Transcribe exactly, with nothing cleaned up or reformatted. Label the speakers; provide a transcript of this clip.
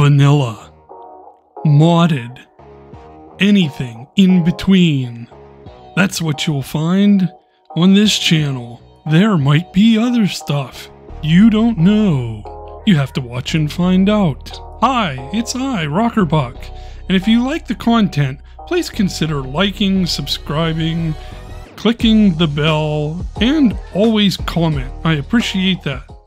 Speaker 1: vanilla, modded, anything in between. That's what you'll find on this channel. There might be other stuff you don't know. You have to watch and find out. Hi, it's I, Rockerbuck, and if you like the content, please consider liking, subscribing, clicking the bell, and always comment. I appreciate that.